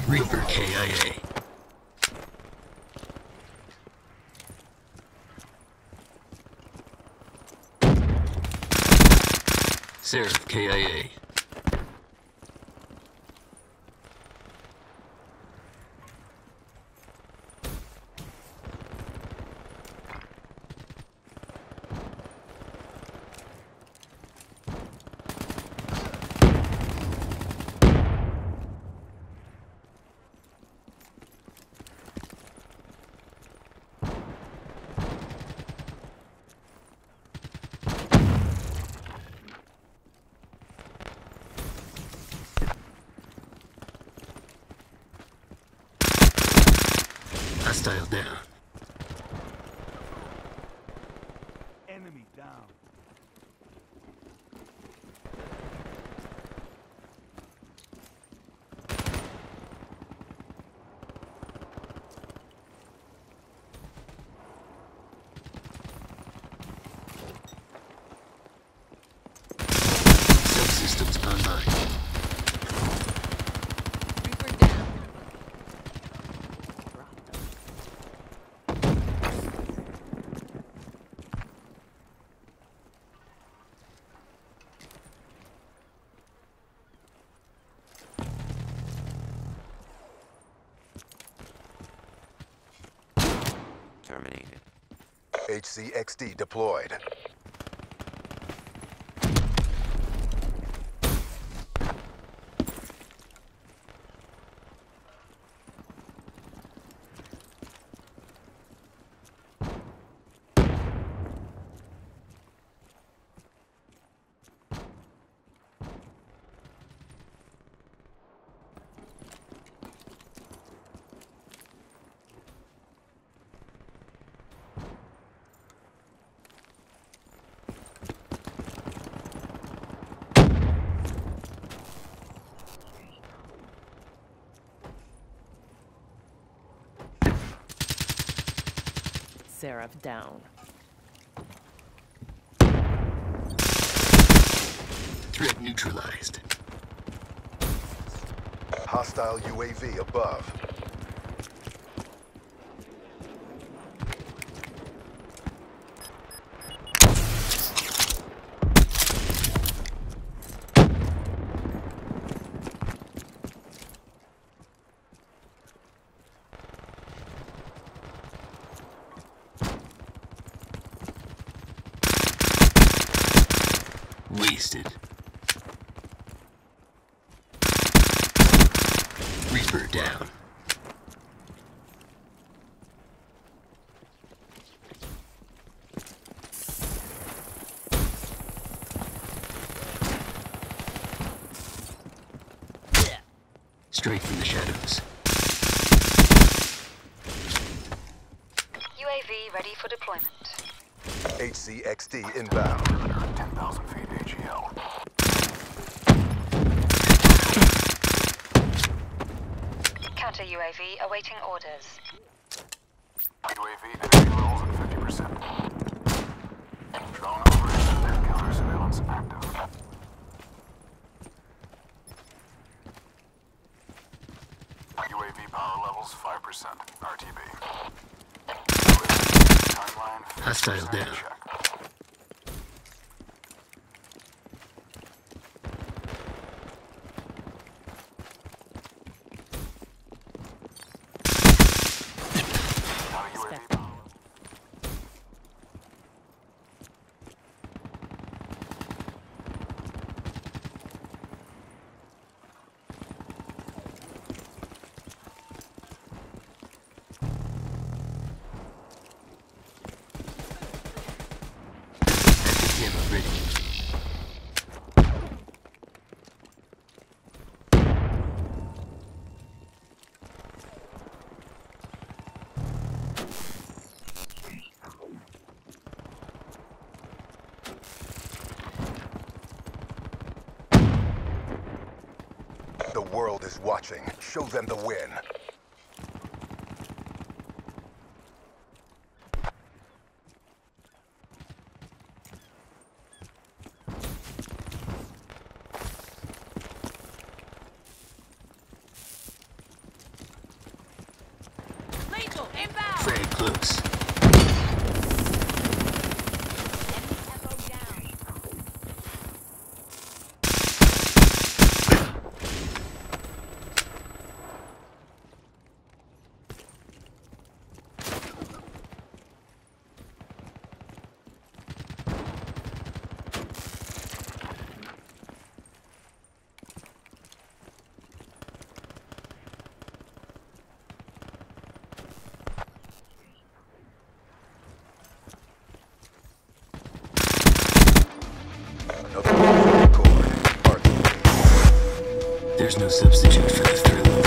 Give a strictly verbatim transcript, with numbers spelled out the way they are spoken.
Reaper K I A. Seraph K I A. Hostile down. Enemy down. Subsystems online. Terminated. H C X D deployed. Seraph down. Threat neutralized. Hostile U A V above. Wasted. Reaper down. Straight from the shadows. U A V ready for deployment. H C X D inbound. ten thousand feet A G L. Counter U A V awaiting orders. U A V energy levels at fifty percent. Drone operation and counter surveillance active. U A V power levels five percent. R T B. Timeline Hostile down. check. Counter U A V power. Camera ready. The world is watching. Show them the win. Sniper through.